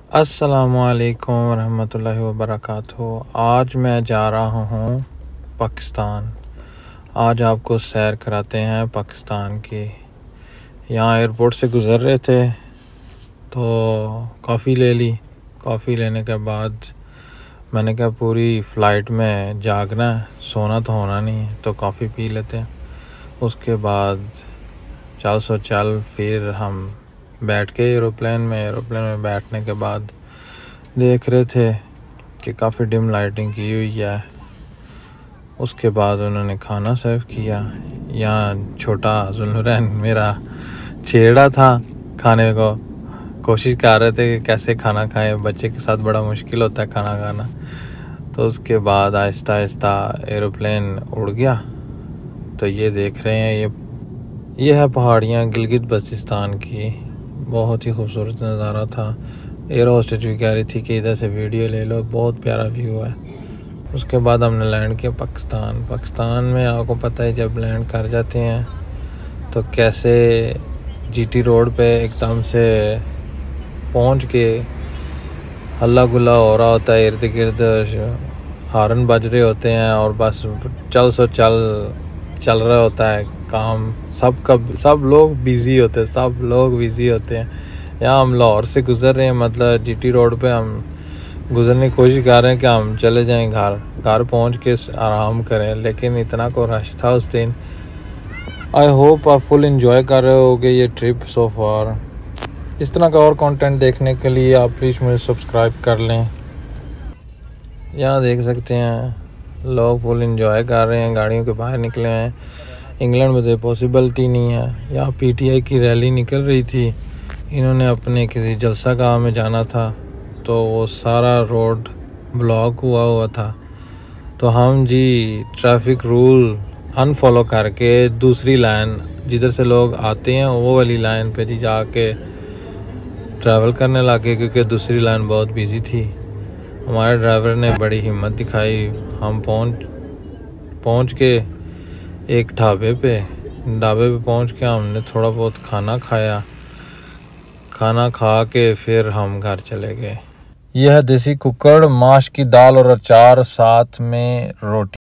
अस्सलामुअलैकुम वरहमतुल्लाहि वबरकातुहू। आज मैं जा रहा हूँ पाकिस्तान। आज आपको सैर कराते हैं पाकिस्तान की। यहाँ एयरपोर्ट से गुज़र रहे थे तो कॉफ़ी ले ली। कॉफ़ी लेने के बाद मैंने कहा पूरी फ़्लाइट में जागना है, सोना तो होना नहीं है, तो कॉफ़ी पी लेते हैं। उसके बाद चल फिर हम बैठ के एरोप्लेन में बैठने के बाद देख रहे थे कि काफ़ी डिम लाइटिंग की हुई है। उसके बाद उन्होंने खाना सर्व किया। यहाँ छोटा जुल्नुरैन मेरा छेड़ा था खाने को, कोशिश कर रहे थे कि कैसे खाना खाएं। बच्चे के साथ बड़ा मुश्किल होता है खाना खाना। तो उसके बाद आहिस्ता आहिस्ता एरोप्लेन उड़ गया। तो ये देख रहे हैं, ये है पहाड़ियाँ गिलगित बल्तिस्तान की। बहुत ही खूबसूरत नज़ारा था। एयर होस्टेस भी कह रही थी कि इधर से वीडियो ले लो, बहुत प्यारा व्यू है। उसके बाद हमने लैंड किया पाकिस्तान में। आपको पता है जब लैंड कर जाते हैं तो कैसे जीटी रोड पे एकदम से पहुंच के हल्ला गुल्ला हो रहा होता है, इर्द गिर्द हारन बज रहे होते हैं और बस चल रहा होता है काम। सब लोग बिज़ी होते हैं। यहाँ हम लाहौर से गुज़र रहे हैं, मतलब जीटी रोड पे हम गुज़रने की कोशिश कर रहे हैं कि हम चले जाएं घर पहुँच के आराम करें, लेकिन इतना को रश था उस दिन। आई होप आप फुल इंजॉय कर रहे होगे ये ट्रिप सो फार। इस तरह का और कंटेंट देखने के लिए आप प्लीज़ मुझे सब्सक्राइब कर लें। यहाँ देख सकते हैं लोग फुल इंजॉय कर रहे हैं, गाड़ियों के बाहर निकले हैं। इंग्लैंड में तो पॉसिबिलिटी नहीं है। यहाँ पीटीआई की रैली निकल रही थी, इन्होंने अपने किसी जलसा गाँव में जाना था, तो वो सारा रोड ब्लॉक हुआ था। तो हम जी ट्रैफिक रूल अनफॉलो करके दूसरी लाइन जिधर से लोग आते हैं वो वाली लाइन पे जी जाके ट्रैवल करने लगे, क्योंकि दूसरी लाइन बहुत बिजी थी। हमारे ड्राइवर ने बड़ी हिम्मत दिखाई। हम पहुंच के एक ढाबे पे पहुंच के हमने थोड़ा बहुत खाना खाया। खाना खा के फिर हम घर चले गए। यह है देसी कुक्कड़, माश की दाल और अचार, साथ में रोटी।